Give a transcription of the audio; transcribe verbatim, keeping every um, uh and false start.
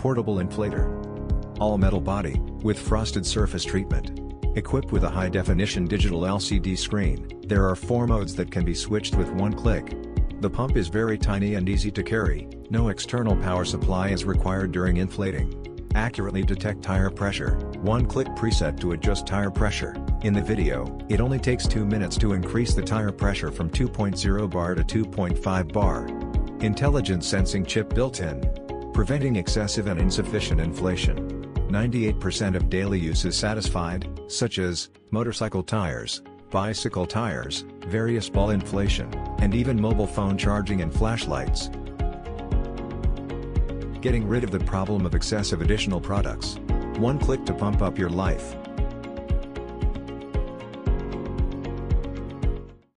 Portable inflator. All metal body, with frosted surface treatment. Equipped with a high-definition digital L C D screen, there are four modes that can be switched with one click. The pump is very tiny and easy to carry, no external power supply is required during inflating. Accurately detect tire pressure, one-click preset to adjust tire pressure. In the video, it only takes two minutes to increase the tire pressure from two point zero bar to two point five bar. Intelligent sensing chip built in. Preventing excessive and insufficient inflation. ninety-eight percent of daily use is satisfied, such as motorcycle tires, bicycle tires, various ball inflation, and even mobile phone charging and flashlights. Getting rid of the problem of excessive additional products. One click to pump up your life.